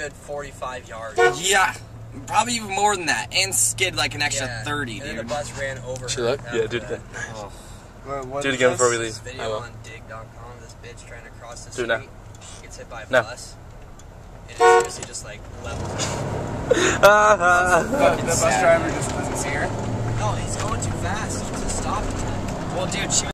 good 45 yards. Yeah, probably even more than that, and skid like an extra 30, dude. And then the bus ran over. Should look? Yeah, do it again. Oh. Do it again before we leave. This video on dig.com, this bitch trying to cross the Do street it now. gets hit by a No. bus. And it seriously just like levels out. The bus driver just doesn't see her? No, he's going too fast to stop. Well, dude, she was